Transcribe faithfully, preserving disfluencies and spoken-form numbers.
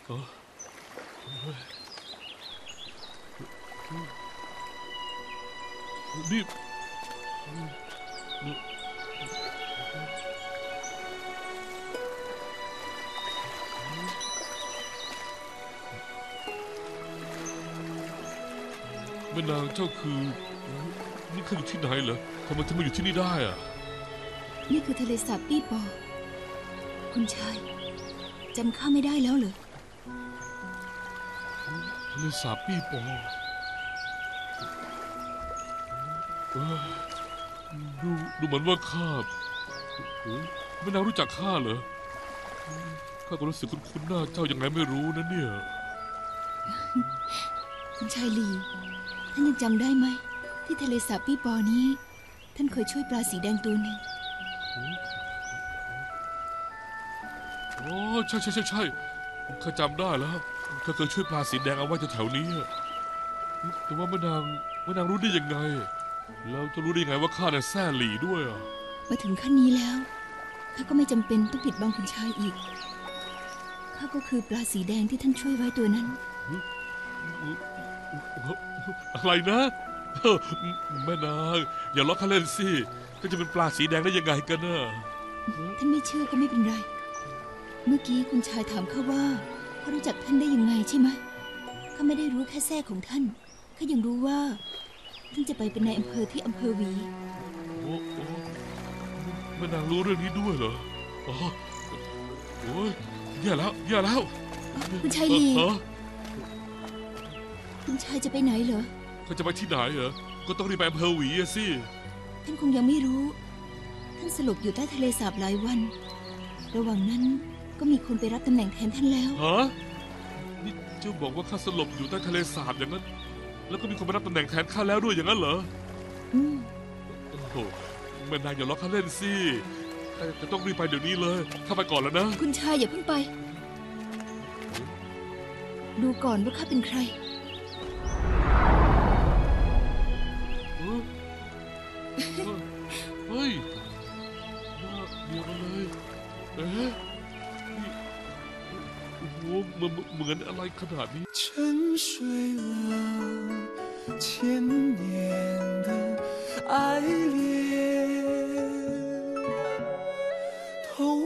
นี่แม่นางเจ้าคือนี่ข้าอยู่ที่ไหนเหรอทำไมถึงมาอยู่ที่นี่ได้อะนี่คือทะเลสาบปี้ปอคุณชายจำข้าไม่ได้แล้วเหรอทะเลสาบปี้ปอดูดูเหมือนว่าข้าแม่นางรู้จักข้าเหรอข้าก็รู้สึกคุ้นๆหน้าเจ้ายังไงไม่รู้นะเนี่ยคุณชายลีท่านยังจำได้ไหมที่ทะเลสาบปี้ปอนี้ท่านเคยช่วยปลาสีแดงตัวหนึ่งโอ้ใช่ใช่ใช่ใช่ข้าจำได้แล้วข้าเคยช่วยปลาสีแดงเอาไว้แถวๆนี้แต่ว่าแม่นางแม่นางรู้ได้ยังไงแล้วจะรู้ได้ยังไงว่าข้าเนี่ยแซ่หลี่ด้วยอ่ะมาถึงขั้นนี้แล้วข้าก็ไม่จำเป็นต้องปิดบังคุณชายอีกข้าก็คือปลาสีแดงที่ท่านช่วยไว้ตัวนั้นอะไรนะแม่นางอย่าล้อข้าเล่นสิก็จะเป็นปลาสีแดงได้ยังไงกันน่ะท่านไม่เชื่อก็ไม่เป็นไรเมื่อกี้คุณชายถามข้าว่าเขารู้จักท่านได้ยังไงใช่ไหมข้าไม่ได้รู้แค่แท้ของท่านข้ายังรู้ว่าท่านจะไปเป็นนายอำเภอที่อำเภอหวีโอ้โอ้แม่นางรู้เรื่องนี้ด้วยเหรออ๋อโอ้ยแย่แล้วแย่แล้วคุณชายลีคุณชายจะไปไหนเหรอเขาจะไปที่ไหนเหรอก็ต้องรีบไปอำเภอหวีสิท่านคงยังไม่รู้ท่านสลบอยู่ใต้ทะเลสาบหลายวันระหว่างนั้นก็มีคนไปรับตำแหน่งแทนท่านแล้วฮะนี่เจ้าบอกว่าข้าสลบอยู่ใต้ทะเลสาบอย่างนั้นแล้วก็มีคนไปรับตำแหน่งแทนข้าแล้วด้วยอย่างนั้นเหรออืมโอ้โหแม่นายอย่าล้อข้าเล่นสิข้าจะต้องรีบไปเดี๋ยวนี้เลยข้าไปก่อนแล้วนะคุณชายอย่าเพิ่งไปดูก่อนว่าข้าเป็นใครเฮ้ยน่าเดียวกันเลยเอ๊ะนี่โอ้โหเหมือนเหมือนอะไรขนาดนี้沉睡了千年的爱恋